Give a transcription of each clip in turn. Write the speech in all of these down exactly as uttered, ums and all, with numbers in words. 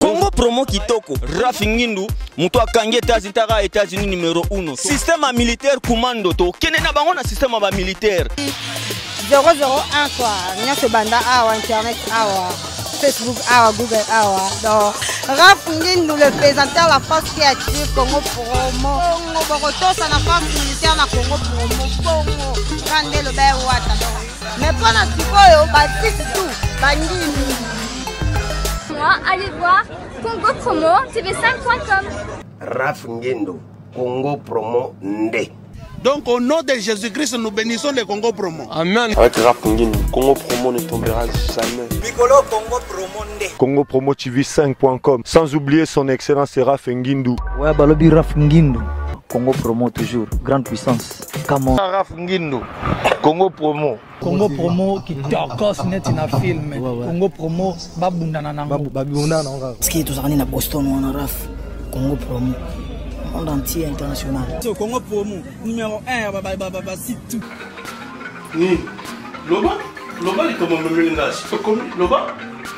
Congo promo kitoko Rafingindu muto akangi États-Unis taka États-Unis numéro un. Système militaire commando to kene na bango na système ba militaire. zéro zéro un quoi. Nya se banda awa internet awa Facebook awa Google awa. Donc Rafingindu le présentateur la force créative Congo promo. Congo Boroto ça na force militaire na Congo promo. Congo Kande le ba wata donc. Mais pour na sikoyo ba tout bangini. Allez voir Congo Promo T V cinq point com. Rafingindu Congo Promo Nde. Donc au nom de Jésus-Christ, nous bénissons les Congo Promo. Amen. Avec Rafingindu, Congo Promo ne tombera jamais. Piccolo Congo Promo Nde. Congo Promo T V cinq point com. Sans oublier son excellence Rafingindu. Ouais, balobi Rafingindu. Congo Promo toujours, grande puissance. Comment Rafingindu Congo Promo. Congo Promo qui torcos net na film. Congo Promo babundana nango. babundana nango. Ski tout ça na Boston on a raf. Congo Promo monde entier international. Congo Promo numéro un ba ba ba site. Ni Loba Loba est comme un mélange. Comme Loba.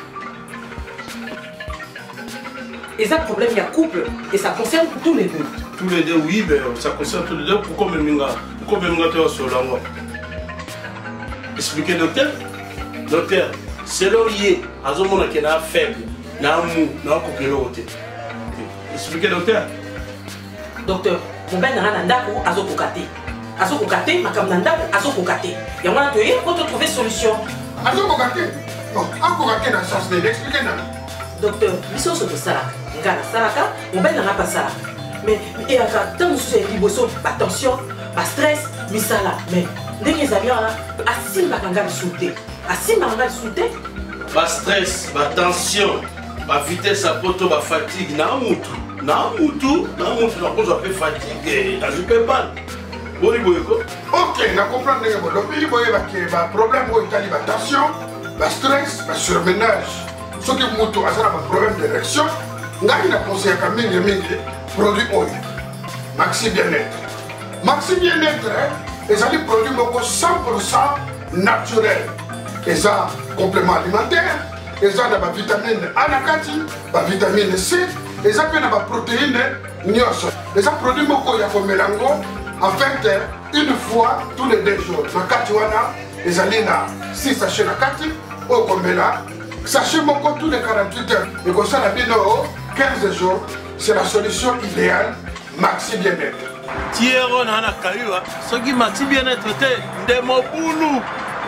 Et ça problème il y a couple et ça concerne tous les deux. Tous les deux oui ben ça concerne tous les deux pourquoi même minga pourquoi même minga tu sur la voie. Expliquez docteur. Docteur, c'est là lié à ce moment qui est faible, n'a mou, n'a coupé l'autre. Expliquez docteur. Docteur, mon ben n'a n'andako azo kokate. Azo kokate, ma kam n'andako azo kokate. Et on a trouvé pour trouver solution. Azo kokate. Non, à kokate dans sens de expliquez-nous. Docteur, mission sur ça. Ngala salaka, mon ben n'a pas ça. Mais et à tant nous c'est liboso, attention, pas stress, misala, mais dès que ça vient là, asim bakanga souté. Asim bakanga souté. Pas stress, pas tension, pas vitesse à poto, pas fatigue, na mutu. Na mutu, na mutu na cause de fatigue, na je peux pas. Boni boyko. OK, na comprendre que bon, le pays boye ba ke ba problème ko itali ba tension, ba stress, ba surmenage. Ce qui mutu a ça ba problème d'érection, ngai na conseil ka mingi mingi produit oil. Maxi bien-être. Maxi bien-être, et ça dit produit cent pour cent naturel. Et ça complément alimentaire, et ça a des vitamines anakati, des vitamines C, et ça a des protéines nyos. Et ça produit beaucoup ya mélango en fait une fois tous les deux jours. Na kati wana, et ça na six sachets na kati, au komela, sachet moko tous les quarante-huit heures. Et comme ça la bino quinze jours, c'est la solution idéale Maxi bien-être. Thierry Nana Kayua, ce qui Maxi bien-être de Moboulou.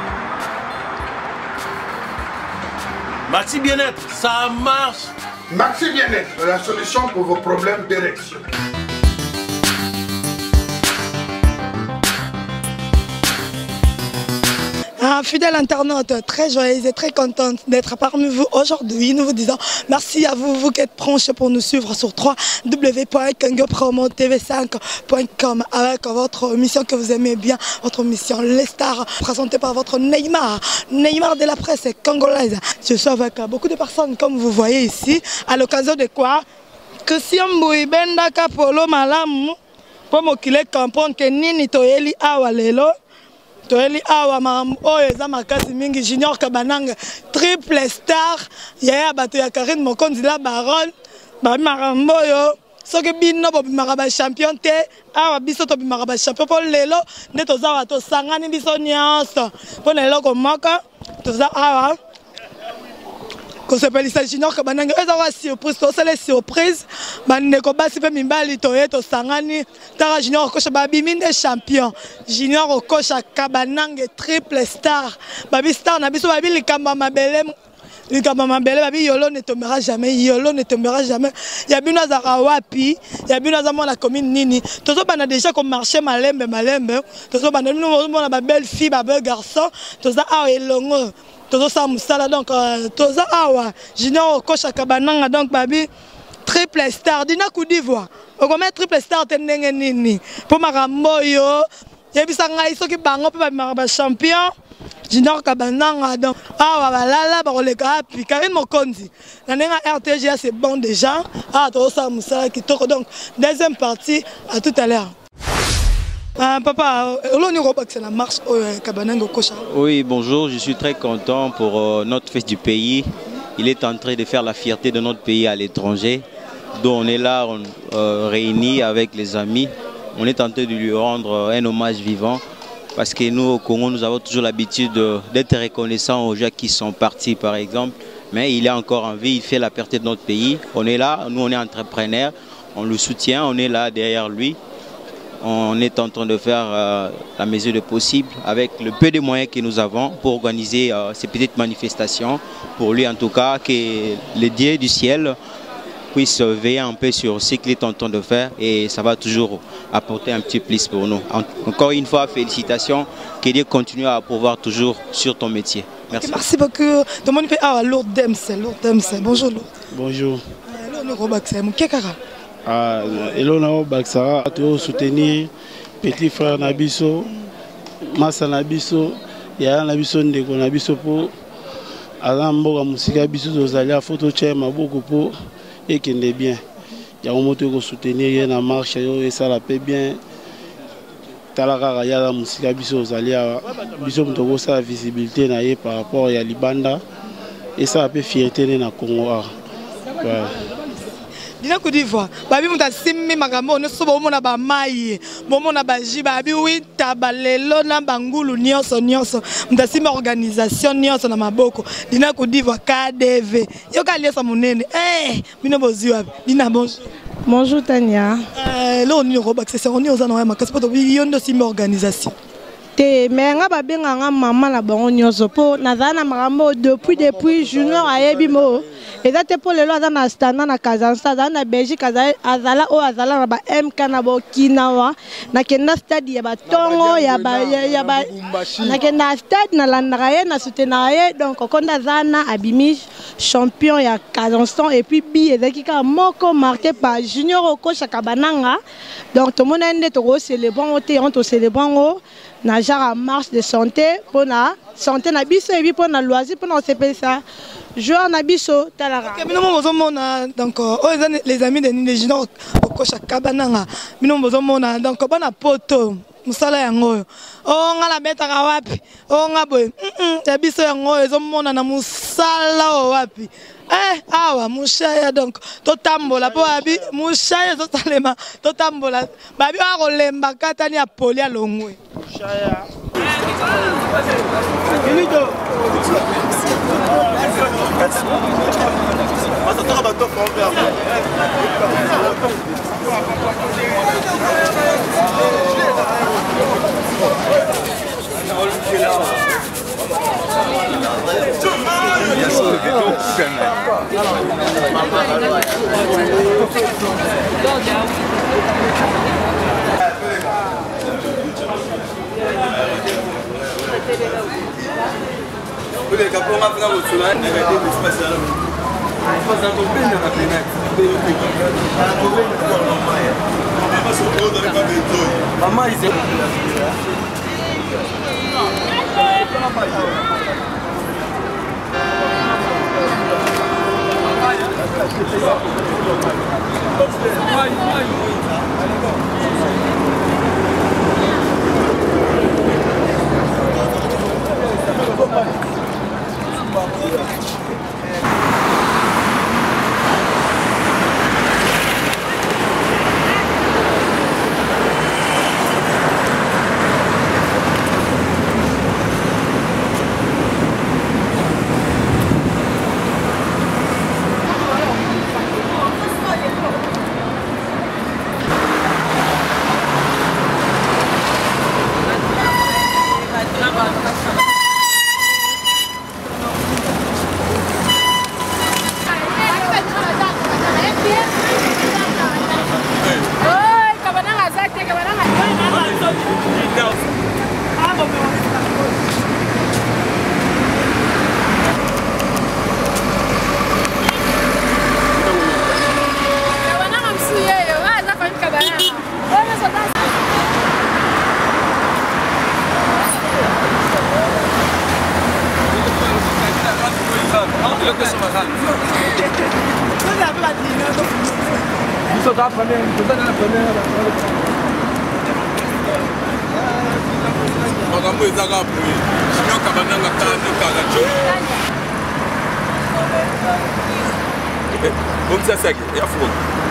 Maxi bien-être, ça marche. Maxi bien-être, la solution pour vos problèmes d'érection. Un fidèle internaute, très joyeuse et très contente d'être parmi vous aujourd'hui. Nous vous disons merci à vous, vous qui êtes branchés pour nous suivre sur w w w point congo promo T V cinq point com avec votre mission que vous aimez bien, votre mission Les Stars, présentée par votre Neymar, Neymar de la presse congolaise. Je suis avec beaucoup de personnes comme vous voyez ici, à l'occasion de quoi Christian Mbouibenda Kapolo Malamu, pour m'occuper comprendre que Nini Toyeli Awalelo. Toeli awa marambo oyo eza makasi mingi Junior Kabananga triple star yaya bato ya Karine Mokonzi la baronne ba marambo yo soki bino bobimaka ba champion te awa biso tobimaka ba champion po lelo nde toza wa tosangani biso nyonso po na eloko moko toza awa kosepelisa Junior Kabananga eza wa surprise tosala surprise bandeko basi pe mibali toye tosangani tara Junior okosha babimi nde champion Junior okosha Kabananga triple star babi star na biso babi likamba mabele likamba mabele babi yolo ne tombera jamais yolo ne tombera jamais ya bino azaka wapi ya bino azamo na commune nini tozo bana déjà comme marché malembe malembe tozo bana nous mona ba belle fille ba bel garçon toza awa elongo tozo sa musala donc toza awa Junior okosha Kabananga donc babi triple star dina Côte d'Ivoire okoma triple star tenenge nini po makambo yo yebisa ngai soki bango pe ba champion Junior Kabananga donc awa balala ba koleka api Karine Mokonzi na nenga R T G c'est bon déjà ah tozo sa musala kitoko donc deuxième partie à tout à l'heure. Ah, papa, oui, bonjour, je suis très content pour euh, notre fête du pays. il est en train de faire la fierté de notre pays à l'étranger. Donc on est là on, euh, réunis avec les amis. On est en train de lui rendre un hommage vivant. Parce que nous, au Congo, nous avons toujours l'habitude d'être reconnaissants aux gens qui sont partis, par exemple. Mais il est encore en vie, il fait la fierté de notre pays. On est là, nous, on est entrepreneurs, on le soutient, on est là derrière lui. On est en train de faire euh, la mesure de possible avec le peu de moyens que nous avons pour organiser euh, ces petites manifestations. Pour lui, en tout cas, que les dieux du ciel puisse veiller un peu sur ce qu'il est en train de faire et ça va toujours apporter un petit plus pour nous. Encore une fois, félicitations, que Dieu continue à pouvoir toujours sur ton métier. Merci. Okay, merci beaucoup. Tout le monde fait ah Lourdes Dems, Lourdes Dems. Bonjour Lourdes. Bonjour. Hello Noko Baksara, mon kekara. Ah, hello Noko Baksara, tu soutenir petit frère Nabiso, Massa Nabiso, Yaya Nabiso ndeko Nabiso po azamboka musika biso tozali photo chez maboko po et qui est bien. Il y a un mot de soutenir la marche et ça la paie bien. Talaka ya la musique biso zalia biso mtoko sa visibilité na ye par rapport à Libanda et ça a fait fierté na Congo. Ouais. Dina Côte d'Ivoire, babi muta simmi makambo no so bomona ba mai, bomona ba jiba babi wita balelo na bangulu nyonso nyonso, muta simmi organisation nyonso na maboko. Dina Côte d'Ivoire K D V. Yo ka liesa munene. Eh, bino bozi wapi? Dina bonjour. Bonjour Tania. Euh, là on est au Robac, c'est on est aux anois makasi poto yondo simmi organisation. Te mais nga ba benga nga maman na bango nyonso po nazana makambo depuis depuis junior ayebi mo. Et ça pour les lois dans la stade na Kazakhstan dans la Belgique azala o azala na ba M K na Okinawa na kenda stade ya ba tongo ya ba ya ba na kenda stade na landra na soutenaye donc konda zana abimi champion ya Kazakhstan et puis bi ezaki ka moko marqué par Junior Okocha Kabananga donc tout le monde ende to célébrer on te on to célébrer na genre marche de santé pour na santé na biso et puis pour na loisir pour na s'appeler ça joueur na biso talara. OK, bino mozo mona donc les amis de Ninde Junior Okocha Kabananga bino mozo mona donc bana poto musala yango o ngala betaka wapi o ngaboy ya biso yango ezo mona na musala wapi eh awa mushaya donc totambola po abi mushaya totalema totambola babi wa kolemba katani ya poli ya longwe mushaya Finito. Le capot m'a fait un soleil, il a été spécial. Il faut s'en tomber dans la planète. Maman, il s'est. Comme ça, ça, il y a fou.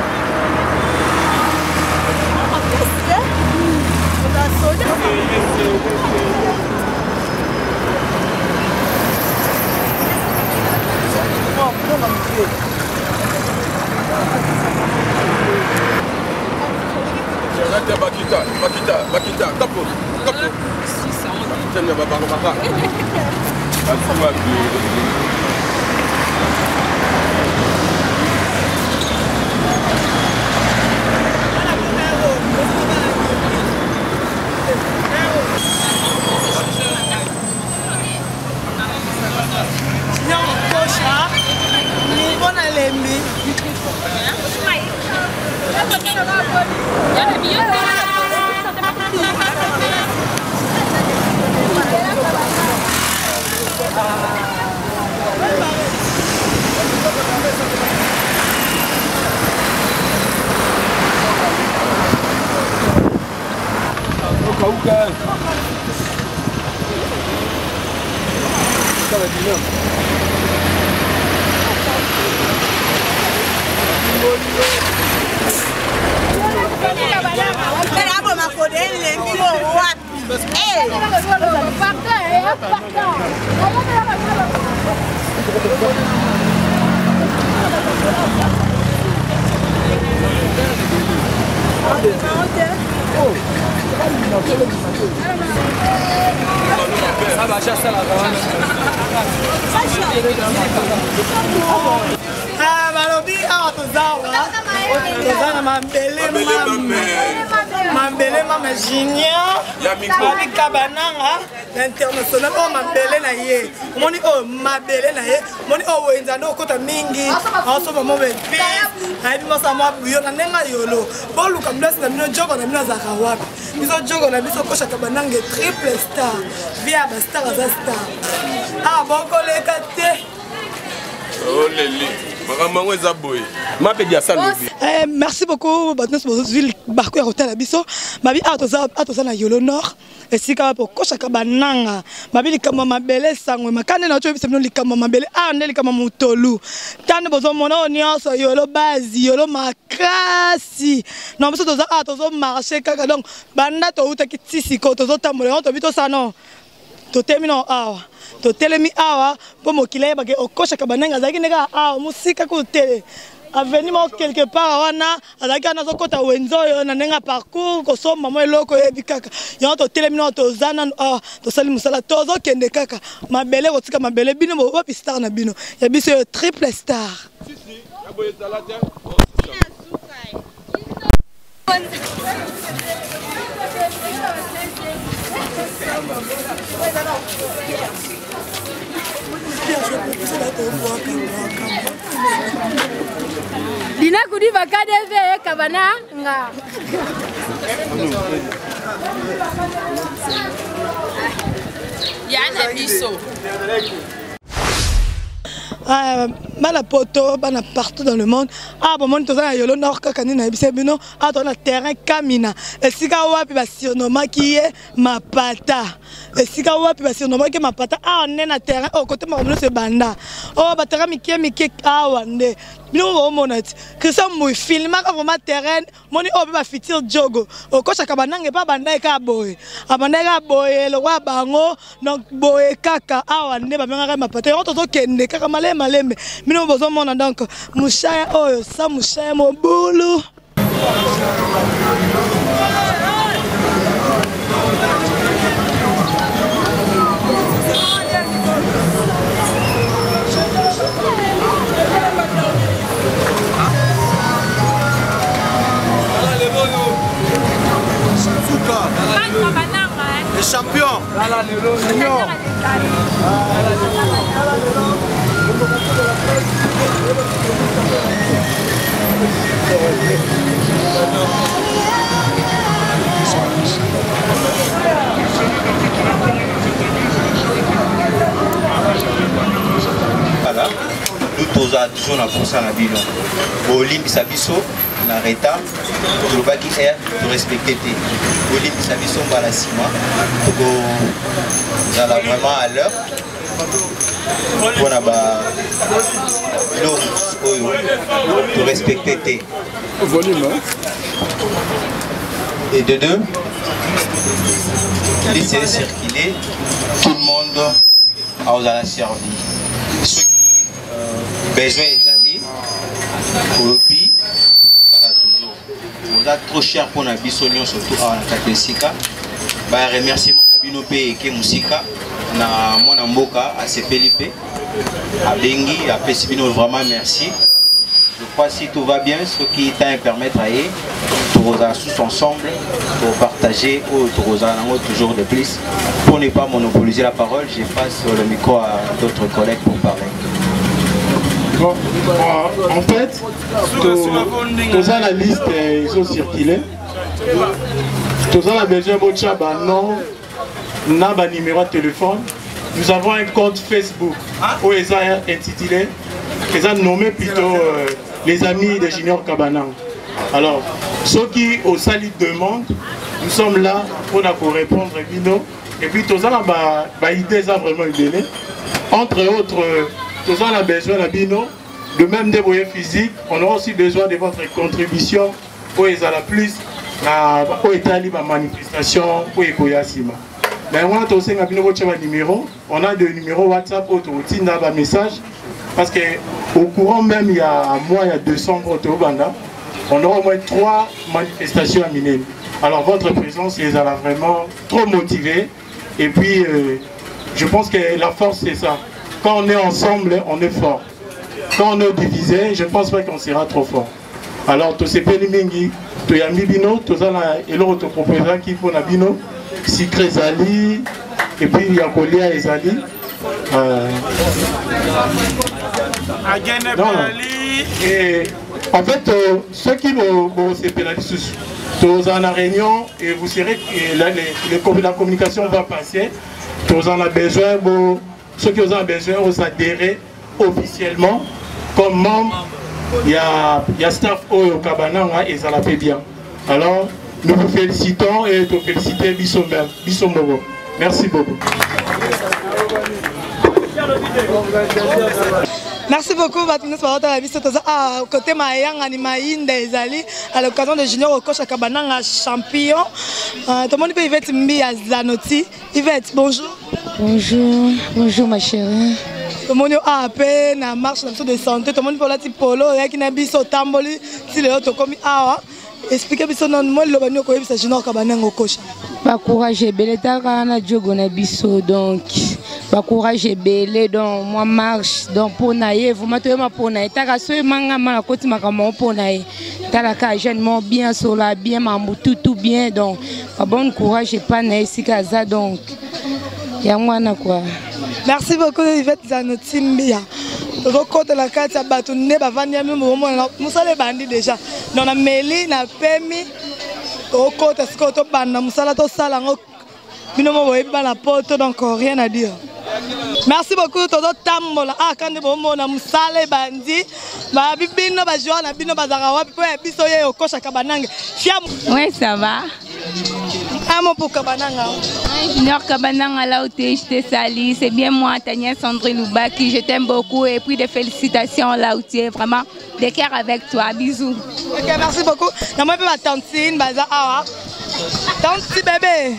Bakita, Bakita, Bakita, tapo, tapo. Tiens, il va pas remarquer. Ah, balobi awa tozawa toza na mabele mabele mama junior babika bananga na international oyo mabele na ye omoni oyo mabele na ye omoni oyo wenza nde okota mingi aosoba mo bepis nayebi mosa mwa buyo na ndenge yolo boluka mdasi na bino jogo na bino azalaka wapi biso jogo na biso koshaka banange triple star via bastar aza star awa bokoleka te. Oh Lili, maman est aboyé. Ma pédia ça lobby. Eh merci beaucoup batnos bozozili barko ya hôtel biso. Babi atoza atoza na Yolo Nord. Esika po koshaka bananga. Babi likama mabele sangwe makane na cho biso likama mabele ah ndeli kama mutolu. Tane bozo mona onyoso Yolo bazi Yolo makasi. Na biso toza atozo marché kaka donc banda to uta kitisi ko tozo tambola to bito sano. To termino awa. To telemi awa po mokile bake okoshaka bananga zaki nega awa musika ko tele avenir quelque part wana azaki na zokota wenzoyo na nenga parcours ko somba mo eloko yebi kaka yo to telemi no to zana ah to sali musala to zo kende kaka mabele ko tika mabele bino bo wapi star na bino ya biso triple star si si aboye salate Dina kudi bakade ve kabana nga. Yana biso. Ah, bana poto, bana partout dans le monde. Ah, bon, mon toza Yolo Nord kakani na ebise bino. Ah, ton terrain Kamina. Esika wapi ba surnommé qui est Mapata. Esika wapi ba surnommé qui Mapata. Ah, on est na terrain au côté ma se banda. Oh, ba terrain mikie mikie ah wande. Bino wo monat. Christian mou filma ka vraiment terrain. Moni obi ba fitir jogo. O ko chaka banange pa banda e ka boy. Abanda ka boy le wa bango donc boy kaka ah wande ba benga Mapata. On tozo kende kaka male malembe mino bozo mona donc mushaya oyo sa mushaya mobulu les champions. Voilà, nous tous toujours dans pour ça la vie. Olympe Sabiso, Nareta, Lobaki Air, de respecter tes. Olympe Sabiso, Balasima, vous allez vraiment à l'heure. mpona babiloko oyo torespecte te. Et de deux, laissez circuler, tout le monde a la servi. Ceux qui ont besoin d'aller au lobby, ça là toujours. Vous êtes trop cher pour la bisognon, surtout à la Katesika. Bah, remerciement à Binopé et Kemusika, na mon amboka à Sepelipe, à Bengi, à Pesibino, vraiment merci. Je crois que si tout va bien, ce qui t'a permettre à y tous ensemble pour partager ou toujours de plus. Pour ne pas monopoliser la parole, je passe le micro à d'autres collègues pour parler. Bon, euh, en fait, tous la liste, ils ont circulé. Tous la besoin de non, n'a pas numéro de téléphone. Nous avons un compte Facebook où ils ont intitulé, ils ont nommé plutôt euh, les amis de Junior Kabanang. Alors, ceux qui au salut demandent, nous sommes là pour répondre à Bino. Et puis, tous les idées sont vraiment données. Entre autres, tous les a besoin de Bino, de même des moyens physiques. On aura aussi besoin de votre contribution pour les à la plus, pour les manifestations, pour les Koyasima. Mais on a aussi un numéro, on a des numéros WhatsApp, autre routine, un message. Parce qu'au courant même, il y a un mois, il y a deux cents autres Banda. On aura au moins trois manifestations à Minel. Alors votre présence les a vraiment trop motivés. Et puis, euh, je pense que la force, c'est ça. Quand on est ensemble, on est fort. Quand on est divisé, je ne pense pas qu'on sera trop fort. Alors, tous ces pays mingi, tous les bino, tous les autres proposants qui font la bino, Sikre Zali, et puis il y a Kolia et Zali. Euh, et en fait, euh, ceux qui vont se pénaliser, tous en la réunion, et vous serez, et là, les, les, la communication va passer, tous en a besoin, bon, ceux qui ont besoin, vont s'adhérer officiellement comme membre. Il y a, il y a staff au Kabananga et ça la fait bien. Alors, nous vous félicitons et nous félicitons Bissomogo. Merci beaucoup. Merci beaucoup, Batinus Parota, à côté Mayang, Animaïn, des Ali, à l'occasion de Junior Okocha Kabananga champion. Tout le monde peut Yvette Mbi à Zanoti. Yvette, bonjour. Bonjour, bonjour ma chérie. Tout le monde a appelé, na marche de santé, tout le monde peut la polo, il y a qui n'a biso tamboli, si les autres comme awa. Expliquez-moi si non, moi le banio koyebi sa Junior Kabananga Okocha. Ba courage belé taka na djogo na biso donc. Ba courage belé donc moi marche donc pour naïe vous m'attendez ma pour naïe taka so manga mala koti makamo pour naïe. Tala ka jeune mon bien sur la bien mamou tout tout bien donc ba bon courage et pas naïe si kaza donc. Ya mwana quoi. Merci beaucoup Yvette Zanoti Mbia. Côté la carte à battu ne ba vania même au moment musale bandi déjà. Donc na meli na pemi au côté ce côté banda musala to sala ngo bino mo boyebi ba la porte donc rien à dire. Merci beaucoup todo tambola ah quand de bomo na musale bandi ba bibino ba joa na bino bazaka wapi po biso ye okosha Kabananga. Ouais ça va. Un mot pour Kabananga. Junior Kabananga là où je te salue, c'est bien moi, Tania Sandrine Loubaki, je t'aime beaucoup et puis des félicitations là où tu es, vraiment des cœurs avec toi, bisous. Ok, merci beaucoup. Je vais ma tantine, baza awa. Tante bébé.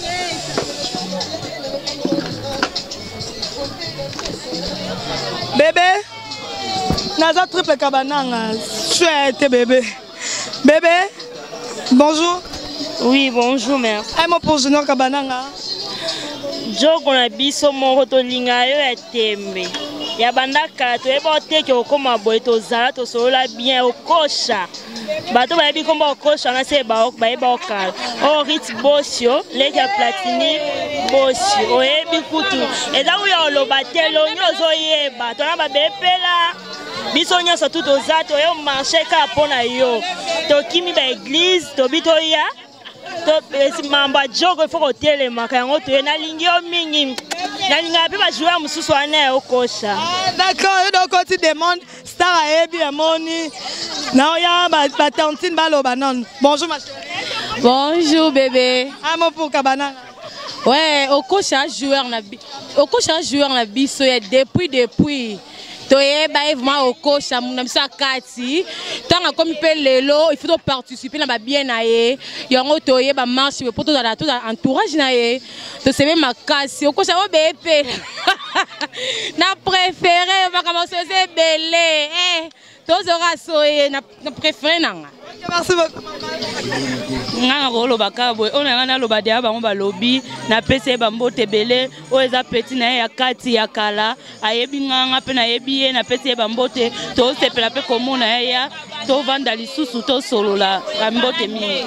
Bébé, Naza triple Kabananga, chouette bébé. Bébé, bonjour. Oui, bonjour, merci. Un mot pour Junior Kabananga. Jogo na biso moko tolinga yo ya tembe. Ya bandaka to eba oteke okoma boye tozala tosolola bien okosha. Bato bayebi komba okosha na se ba ok bayeba okala. O Ritz Bosio, Leki ya Platini Bosio. Oyebi kutu. Eza uya oloba te longi ozoyeba. Tona babepela. Biso nyonso tu toza toyo marché ka pona yo. Tokimi ba église, tobito ya. Mamba jogo il faut que tu les marques en haut na lingio mingi na linga pe ba jouer mususu ane okosha. D'accord, donc quand tu demandes star ebi amoni na oya ba ba tantine balo banon. Bonjour ma chérie. Bonjour bébé. Un mot pour Kabananga. Ouais, au coach un joueur na au coach un joueur na biso depuis depuis toye ba vraiment au coach na biso akati tanga comme pe lelo il faut participer na ba bien na ye yango toye ba marche pour tout dans tout entourage na ye to sebe makasi au coach o bepe na préféré va commencer c'est belé eh tous aura soye na préféré nanga. Merci beaucoup. Nga ngolo bakabwe ona ngana loba dia bango ba lobby na pese ba mbote belé o eza petit na ya kati ya kala ayebi nganga pe na yebi na pese ba mbote to sepela pe komona ya to vanda lisusu to solola ba mbote mi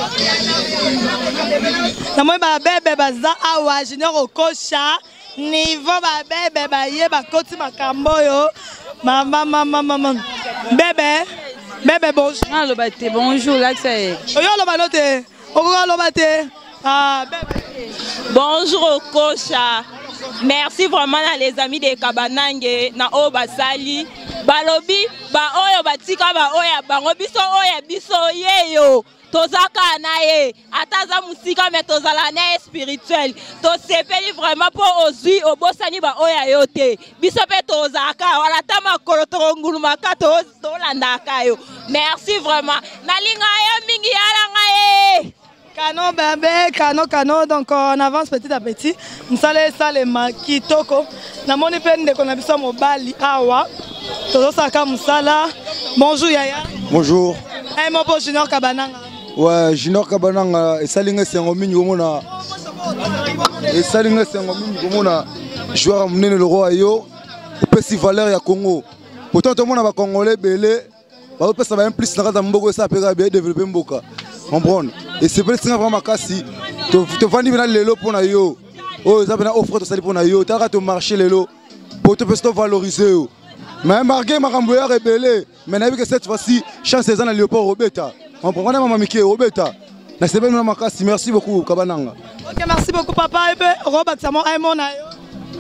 na moi ba bebe baza awa junior okosha niveau ba bebe ba ye ba koti makambo yo mama mama mama bebe bébé bonjour. Ah l'obate bonjour là ça est. Oyo l'obanote. Oyo l'obate. Ah bébé. Bonjour Okosha. Merci vraiment à les amis de Kabanange na o basali. Balobi ba oyo batika ba oya bango biso oya biso yeyo. Tozaka nae ataza musika mais tozala na spirituel. To sepeli vraiment pour ozui obosani ba oya yote. Biso pe tozaka wala tama kolotongulu makato tolandaka yo. Merci vraiment. Nalinga yo mingi yala ngae. Canon bébé, canon canon donc on avance petit à petit. Msale sale makitoko. Na moni pe ndeko na biso mobali awa. Tozo saka musala. Bonjour Yaya. Bonjour. Eh mon beau Junior Kabananga. Ouais, Junior Kabananga et salinga sengo mingi komona. Et salinga sengo mingi komona joueur munene le roi yo. Opesi valeur ya Congo. Pourtant tout le monde ba congolais belé. Ba opesa ba implice na kata mboko ça peka bien développer mboka. Comprendre. Et c'est vrai vraiment makasi. Tu vends bien lelo pour na yo. Oh, ça ben offre to sali pour na yo. Ta ka to marcher lelo. Pour te faire valoriser yo. Mais marqué makambo ya rebelle. Mais na vu que cette fois-ci chance les ans na Léopold Robeta. On prend vraiment maman Mickey Robeta. Na c'est bien makasi. Merci beaucoup Kabananga. OK, merci beaucoup papa et ben Robert Samon ay mon na yo.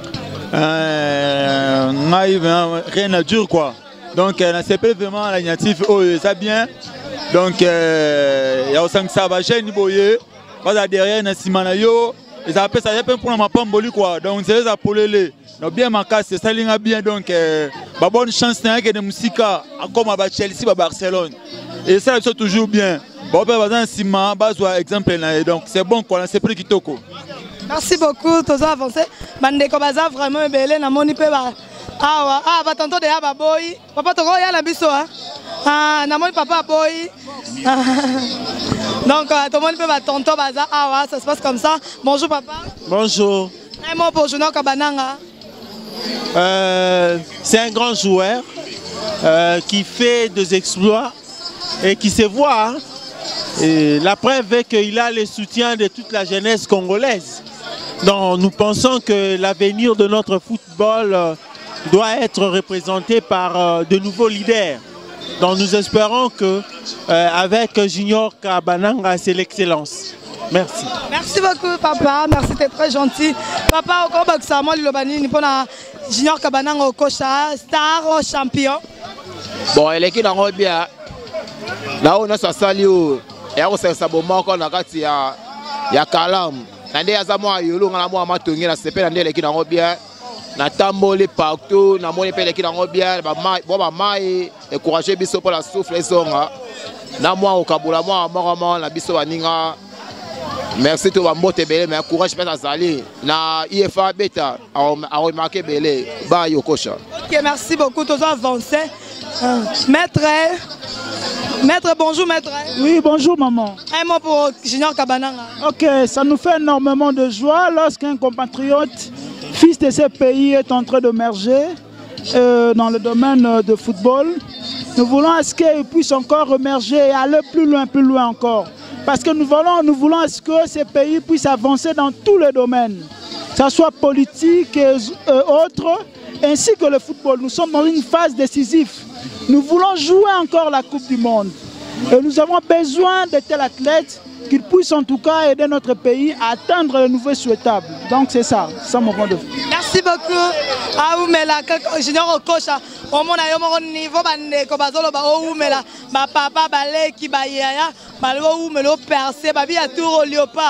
Euh, ngai rien à dire quoi. Donc na c'est vraiment l'initiative oh ça bien. Donc il y a aussi ça va gêner boyer. Pas derrière na simana yo. Et ça appelle ça pour ma pamboli quoi. Donc c'est ça pour les no bien makasi c'est ça linga bien donc ba bonne chance na que de musika comme à Chelsea à Barcelone. Et ça c'est toujours bien. Bon ben bazan sima bazwa exemple na donc c'est bon quoi c'est prix kitoko. Merci beaucoup tous avancé. Bandeko baza vraiment belé na moni pe ba awa ah ba tonto de aba boy. Papa toko ya la biso hein. Ah na moni papa boy. Donc tout le monde peut va tonto baza awa ça se passe comme ça. Bonjour papa. Bonjour. Un mot pour Junior Kabananga. Euh, c'est un grand joueur euh, qui fait des exploits et qui se voit. Hein. Et la preuve est qu'il a le soutien de toute la jeunesse congolaise. Donc nous pensons que l'avenir de notre football euh, doit être représenté par euh, de nouveaux leaders. Donc nous espérons que euh, avec Junior Kabananga c'est l'excellence. Merci. Merci beaucoup papa, merci, t'es très gentil. Papa, au combat que ça moi l'obani ni pona Junior Kabananga au coach star champion. Bon, elle est qui dans bien. Là on a sa salio. Et on s'est saboma encore na kati ya ya kalam. Nande azamwa yolo ngala mo amatongi na sepe nande leki dans bien. Na tamboli partout, na moni pe leki dans bien, ba mai, bo ba mai encourager biso pour la souffle zonga. Na moi au kabula moi mama na biso baninga. Merci tout le monde, mais courage pour Azali. Na I F A Beta a remarqué belé. Ba Yokosha. OK, merci beaucoup tous avancé. Euh, maître Maître, bonjour maître. Oui, bonjour maman. Un mot pour Junior Kabananga. OK, ça nous fait énormément de joie lorsqu'un compatriote, fils de ce pays, est en train d'émerger euh, dans le domaine de football. Nous voulons à ce qu'il puisse encore émerger et aller plus loin, plus loin encore. Parce que nous voulons, nous voulons à ce que ces pays puissent avancer dans tous les domaines, que ce soit politique et euh, autres, ainsi que le football. Nous sommes dans une phase décisive. Nous voulons jouer encore la Coupe du Monde. Et nous avons besoin de tels athlètes qui puissent en tout cas aider notre pays à atteindre le nouveau souhaitable. Donc c'est ça, c'est ça mon point de vue. Merci beaucoup. Ah oui, mais là, Junior Okosha, au monde a un niveau bandeko bazolo ba o mais là, ba papa balé qui ba yaya, ba lo ou me lo percé, ba bi a tour au léopard.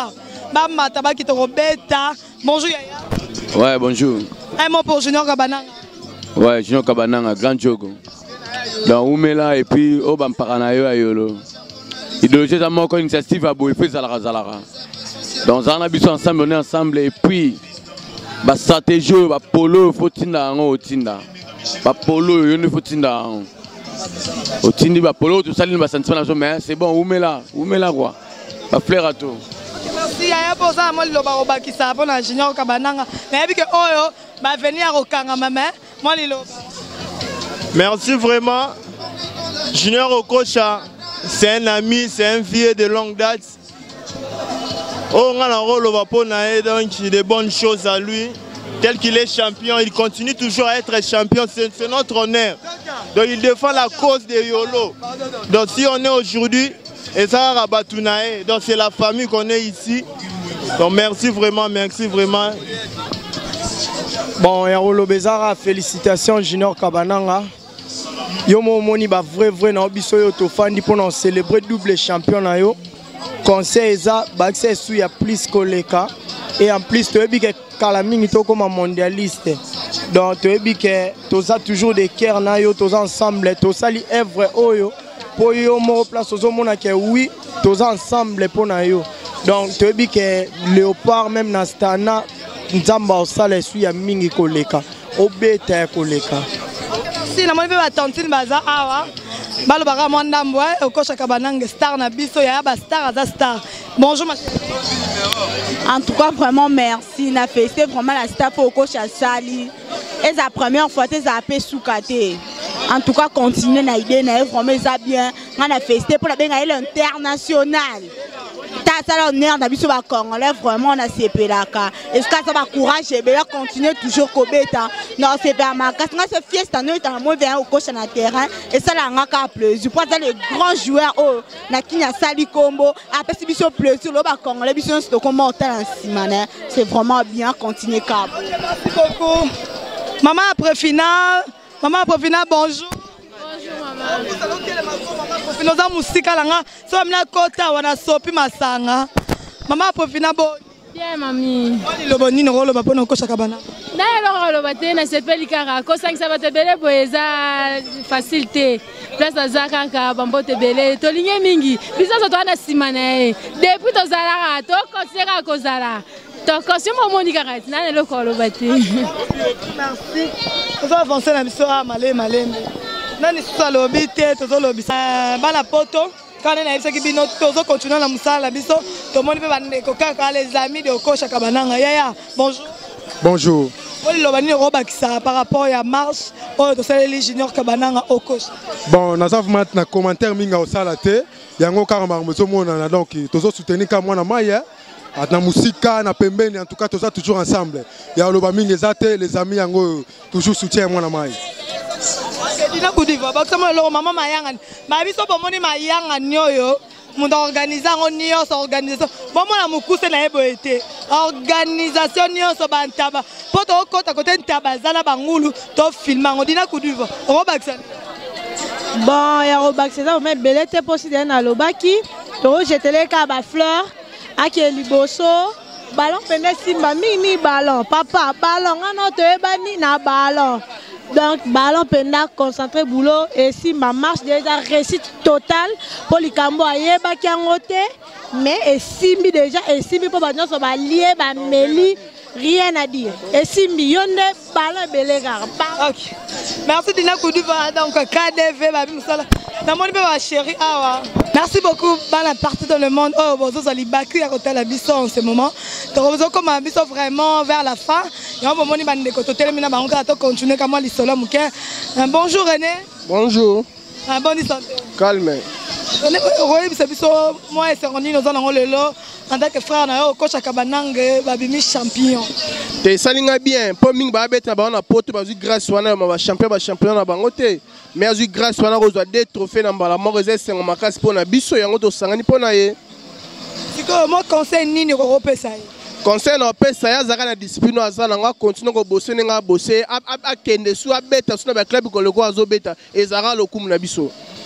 bamata bakita kobeta. Bonjour Yaya. Ouais, bonjour. Un mot pour Junior Kabananga. Ouais, Junior Kabananga, grand jogo. Donc Oumela et puis Obam Paranayo Ayolo. Idéologie à moi initiative à Boifé Zalara Zalara. Donc on a besoin ensemble, on est ensemble et puis ba stratégie, ba polo faut tinda ngo tinda. Ba polo yo ne faut tinda. Au tindi ba polo tout ça ba sentiment na mais c'est bon Oumela, Oumela quoi. Ba fleur à tout. Merci Yaya pour ça moi loba roba qui ça pour Junior Kabananga. Mais que oyo ba venir au kanga mama moi li loba. Merci vraiment. Junior Okocha, c'est un ami, c'est un vieux de longue date. On a un rôle donc des bonnes choses à lui. Tel qu'il est champion, il continue toujours à être champion, c'est notre honneur. Donc il défend la cause de Yolo. Donc si on est aujourd'hui, et ça Rabatunae, donc c'est la famille qu'on est ici. Donc merci vraiment, merci vraiment. Bon, Yarolo Bezara, félicitations Junior Kabananga. Yo moni ba vrai vrai na biso yo to fandi pour célébrer double champion na yo. Conseil ça ba accès sous ya plus koleka et en plus to ebi ke kala mingi to comme mondialiste. Donc to ebi ke to ça toujours des cœurs na yo to ensemble to sali œuvre oyo pour yo mo place ozo mona ke oui to ensemble pour na yo. Donc to ebi ke Léopard même na stana nzamba osala sous ya mingi koleka obeta koleka. Si la moni pe ba tantine baza awa balo baka mwandambo e Okocha Kabananga star na biso ya ba star aza star. Bonjour ma chérie. En tout cas vraiment merci na fêté vraiment la star pour Okocha Sali. Et la première fois tu as appelé soukate. En tout cas continuer na idée na vraiment ça bien. On a fêté pour la bien l'international. Ça a l'honneur d'habiter au Congolais, vraiment on a C P là. Est-ce que ça va courage et bien continuer toujours Kobeta. Non, c'est pas ma casse. C'est fiesta, nous sommes moins bien au coach na terrain et ça la ngaka plus. Je pense que les grands joueurs oh na Kenya Sali Combo après c'est biso plus sur le Congolais biso c'est comme monter en simane. C'est vraiment bien continuer cap. Merci beaucoup. Maman après finale, maman après finale bonjour. Nous avons musique à l'anga, so amna kota wana sopi masanga. Maman profina bo. Bien mamie. Wali lobo ni ngolo ba pona Okocha Kabananga. Na lo lo bate na sepeli kara ko cinq ça va te bele boeza facilité. Place azaka ka bambo te bele to linye mingi. Biso so to na simana e. Depuis to zala to kosera ko zala. To kosimo monika rat na lo ko lo bate. Merci. On va avancer na biso a malé malé. Nani sous lobby te to lobby. Bana poto. Quand on a essayé de continuer la moussala, tout le monde peut les amis de Okocha Kabananga. Yaya, bonjour. Bonjour. Par rapport à la marche, de Junior Kabananga Okocha. Bon, nous avons un commentaire minga au salate. Il y a un carrément donc tous soutenir comme moi na maya. Na musique na pembeni en tout cas tous toujours ensemble. Il y a le baminga zate les amis yango toujours soutien moi na maya. Dina kudiva bakama lo mama mayanga mabiso bomoni mayanga nyoyo mundo organiser ngonio so organisation bomona mukuse na ebo ete organisation nyo so bantaba poto okota kote ntaba zala bangulu to filma ngodina kudiva o baksan bon ya o baksa o me belete possible na lobaki to jetele ka ba fleur ake liboso ballon pene simba mini ballon papa ballon ano to ebani na ballon. Donc, ballon penda concentré boulot et si ma marche déjà réussite totale pour les cambo aye ba ki angote mais et si mi déjà et si mi pour ba nyonso ba lié ba meli rien à dire et si mi yonde ballon belega. OK. Merci Dina Koudiva donc K D V ba bisala. Na moni ba chérie awa. Merci beaucoup dans la partie dans le monde. Oh bozo zali baku ya côté la biso en ce moment. Donc bozo comme biso vraiment vers la fin. Et on moni ba ndeko to terminer ba on va continuer comme l'isolo muke. Bonjour René. Bonjour. Ah bonne santé. Calme. René roye biso biso moi et Seroni nous allons lelo en tant que frère na Okocha Kabananga ba bimi champion. Te salinga bien pour ming ba beta ba on a poto ba grâce wana ba champion ba champion na bangote. Mais azu grâce wana ko zo deux trophées na mbala mo reze sengo makasi pona biso yango to sangani pona ye. Siko mo conseil nini ko kopesa ye. Conseil na pesa ya zaka na discipline azala nga continue ko bosser nga bosser a kende su a beta su na ba club ko leko azo beta ezara lokumu na biso.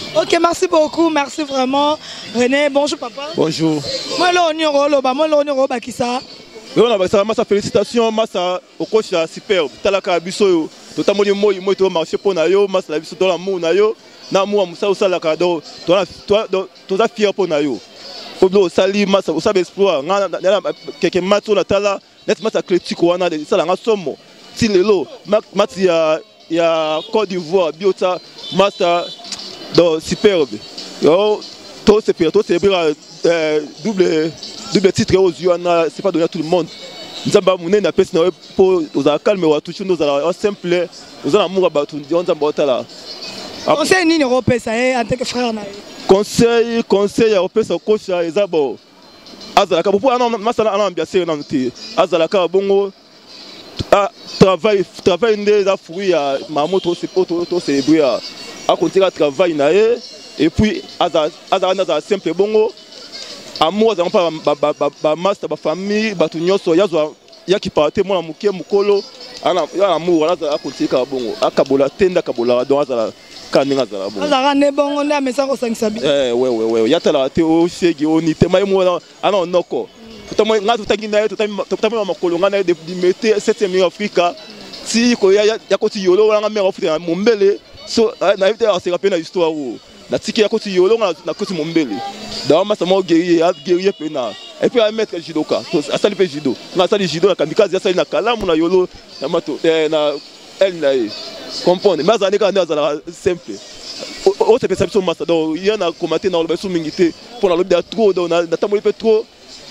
Ok, merci beaucoup, merci vraiment. René, bonjour papa. Bonjour. Moi, là, on est au Loba, moi, là, on est au Bakissa. Oui, on a ça, massa félicitations, massa au coach superbe. Talaka biso, tout à moi moi tu marché pour nayo, massa la biso dans l'amour nayo, na moi musa au salaka do, toi toi toi fier pour nayo. Oblo sali massa au sabe exploit, quelques matchs na tala, net massa critique wana de ça la somo. Si lelo, mati ya ya Côte d'Ivoire, biota massa do superbe. Yo, tout c'est pire, tout c'est double double titre aux yeux, c'est pas donné à tout le monde. Nous avons mené la personne pour nous calmer, nous toucher nous allons simple, nous allons amour à tout, on va botter là. Conseil ni européen ça est en tant que frère na. Conseil conseil européen ça coach Ezabo. Azalaka pour non masala ana bien sûr non ti. Azalaka bongo ah travail travail des fruits à mamoto c'est pour tout célébrer à continuer à travailler na et puis azala azala simple bongo. Amour za mpa ba ba ba master ba famille ba tunyoso yazwa yaki parté mona muke mukolo ana ya amour ala za akotika bongo akabola tenda kabola donc azala kaninga za bongo azala ne bongo na mesa ko sangisa bi eh ouais ouais ouais yatala te o shegi oni te mai mo ana onoko tutamo nga tutangi na tutamo tutamo makolo nga na de mete septième Africa si ko ya ya ko ti yolo nga mera futa mombele so na éviter à se rappeler na histoire na tiki ya koti yolo na koti mombele dawa masa mo guerrier a guerrier pena et puis à mettre judoka asali pe judo na asali judo na kamikaze asali na kalamu na yolo na mato na elle na comprendre mais azane ka ndazala simple o se perception masa donc il y en a commenté na lo beso mingité pour na lo bia trop donc na tamoli pe trop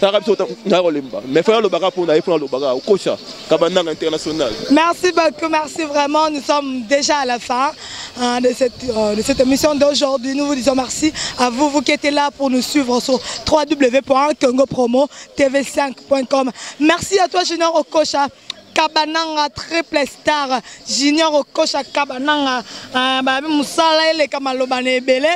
mais faire le bagarre pour aller prendre le bagarre au coach Kabanang international. Merci beaucoup, merci vraiment. Nous sommes déjà à la fin hein, de, cette, euh, de cette émission d'aujourd'hui. Nous vous disons merci à vous, vous qui étiez là pour nous suivre sur w w w point congo promo t v cinq point com. Merci à toi, Junior Okocha. Kabananga triple star Junior Okocha Kabananga babi musala ele kamaloba na ebele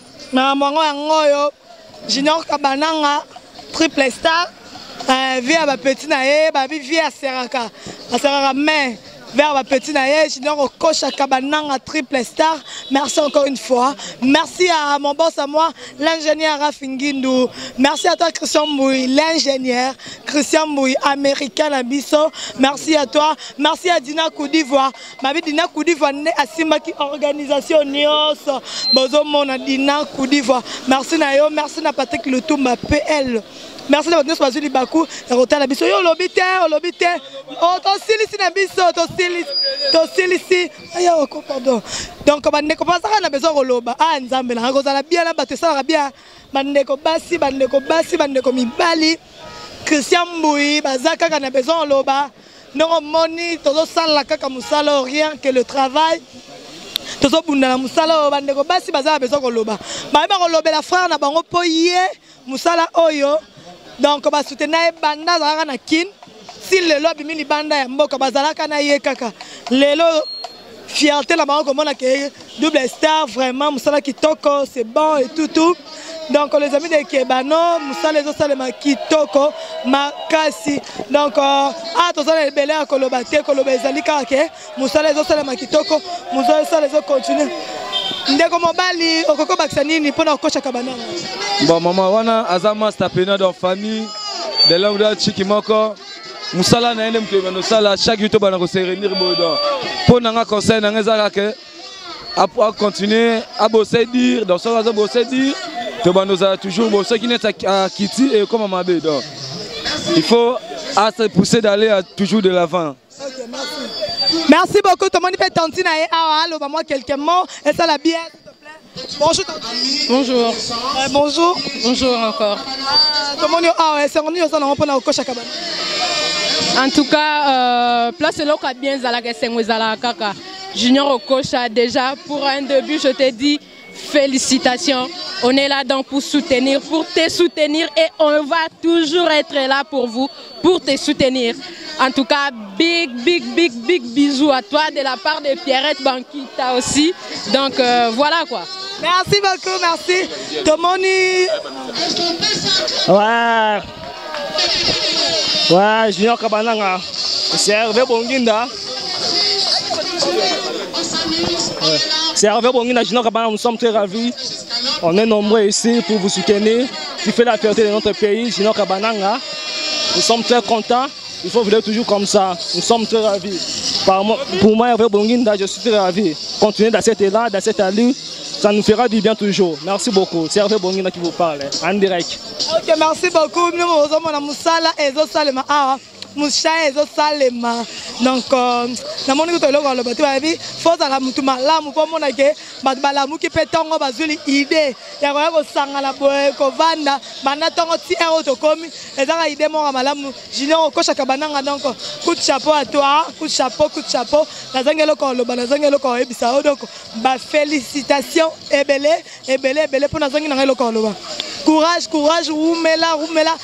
na mwango yango yo Junior Kabananga triple star, euh, via ma petite naïe, babi via Seraka, à Seraka mais vers ma petite naïe, Junior Okocha Kabananga triple star. Merci encore une fois. Merci à mon boss à moi, l'ingénieur Rafingindu. Merci à toi Christian Mbouy, l'ingénieur Christian Mbouy, américain Abisso. Merci à toi. Merci à Dina Koudivoire. Ma vie Dina Koudivoire à Simaki organisation Nios. Bozo Mona Dina Koudivoire. Merci Nayo, merci à Patrick Lutumba P L. Merci de votre nous Bakou et Rotel Abisso. Yo lobité, lobité. Oh, to silisi na biso, to silisi, to silisi. Aïe, pardon. Donc, on ne commence pas à besoin de loba. Ah, nzambe na ngoza la bien la batte ça bien. Bandeko basi, bandeko basi, bandeko mibali. Christian Mbouy, bazaka kana besoin de loba. Non moni, todo sala kaka musala rien que le travail. Todo bunda na musala bandeko basi bazaka besoin de loba. Ba ba loba la frère na bango poye musala oyo. Donc, on va soutenir les bandas à kin. Si le lobby mini banda ya mboka bazalaka na ye kaka. Lelo fierté la banque comme on a que double star vraiment musala kitoko c'est bon et tout tout. Donc les amis de Kebano, musala les autres les kitoko makasi. Donc ah tous les belé à kolobate kolobezali kaka musala les autres les kitoko musala les autres continuer. Ndeko mobali okoko baksanini pona Okocha Kabananga. Bon maman wana azama stapena dans famille de l'auda chikimoko musala na ene mkebe no sala chaque youtube bana ko se réunir bodo pona nga conseil na ngezala ke à continuer à bosser dire dans ça à bosser dire que bana za toujours bosser qui n'est à Kiti et comme Mabé donc il faut à se pousser d'aller toujours de l'avant. OK, merci. Merci beaucoup. Tout le monde peut tenter na awa lo ba moi quelques mots et ça la bien. Bonjour. Bonjour. Euh, bonjour. Bonjour encore. Comment on ah ouais, c'est on est on pour na Okocha Kabana. En tout cas, euh, place là où bien zala que c'est zala kaka. Junior Okocha déjà pour un début, je te dis félicitations. On est là donc pour soutenir, pour te soutenir et on va toujours être là pour vous, pour te soutenir. En tout cas, big, big, big, big bisous à toi de la part de Pierrette Bankita aussi. Donc euh, voilà quoi. Merci beaucoup, merci. Tomoni. Ouais. Ouais, Junior Kabananga. C'est Hervé Bonginda. Ouais. C'est Hervé Bongina Junior Kabana, nous sommes très ravis. On est nombreux ici pour vous soutenir, qui fait la fierté de notre pays, Junior Kabananga. Nous sommes très contents. Il faut vivre toujours comme ça. Nous sommes très ravis. Par moi, pour moi, Hervé Bonginda, je suis très ravi. Continuez dans cette élan, dans cette allure, ça nous fera du bien toujours. Merci beaucoup. C'est Hervé Bonginda qui vous parle, en direct. Ok, merci beaucoup. Nous sommes Moussala et Zosalema. Ah, Moussa et Zosalema. Donc, na moni ko loko lo batu babi, faut ala mutu malamu po mona ke, bat balamu ki petongo bazuli idée. Ya ko ko sangala boy ko vanda, mana tongo ti ero to komi, ezaka idée mo malamu. Junior ko shaka bananga donc coup de chapeau à toi, coup de chapeau, coup de chapeau. Na zangelo ko lo bana zangelo ko ebisa donc ba félicitations ebele, ebele ebele pour na zangi na ngelo ko lo ba. Courage, courage, oumela, oumela.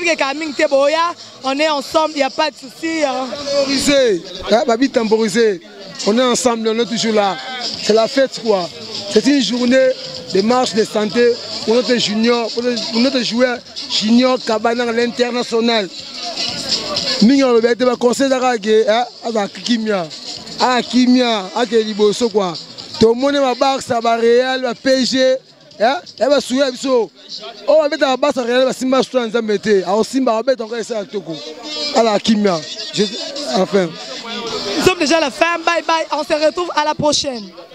On est ensemble, il n'y a pas de souci. Temporisé, Babi temporisé. On est ensemble, on est toujours là. C'est la fête quoi. C'est une journée de marche de santé pour notre junior, pour notre joueur junior Kabana à l'international. Nous avons un conseil à Kimia, à Kimia, à Keliboso quoi. Tout le monde est barre, ça va réel, va P G. Eh ba souya biso o ba beta ba sa réel ba simba sto nza mete a o simba ba beta encore essa toko ala kimia enfin nous sommes déjà à la fin, bye bye, on se retrouve à la prochaine.